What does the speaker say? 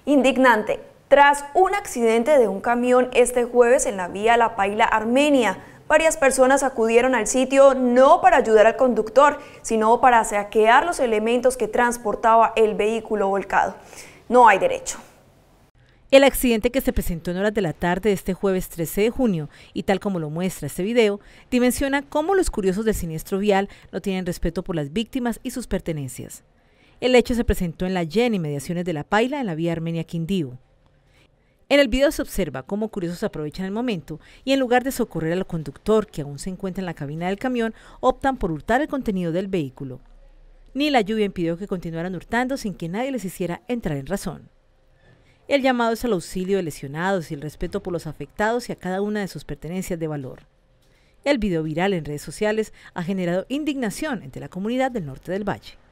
Indignante. Tras un accidente de un camión este jueves en la vía La Paila-Armenia, varias personas acudieron al sitio no para ayudar al conductor, sino para saquear los elementos que transportaba el vehículo volcado. No hay derecho. El accidente que se presentó en horas de la tarde de este jueves 13 de junio, y tal como lo muestra este video, dimensiona cómo los curiosos del siniestro vial no tienen respeto por las víctimas y sus pertenencias. El hecho se presentó en la YEN, inmediaciones de La Paila, en la vía Armenia-Quindío. En el video se observa cómo curiosos aprovechan el momento y en lugar de socorrer al conductor, que aún se encuentra en la cabina del camión, optan por hurtar el contenido del vehículo. Ni la lluvia impidió que continuaran hurtando sin que nadie les hiciera entrar en razón. El llamado es al auxilio de lesionados y el respeto por los afectados y a cada una de sus pertenencias de valor. El video viral en redes sociales ha generado indignación entre la comunidad del norte del Valle.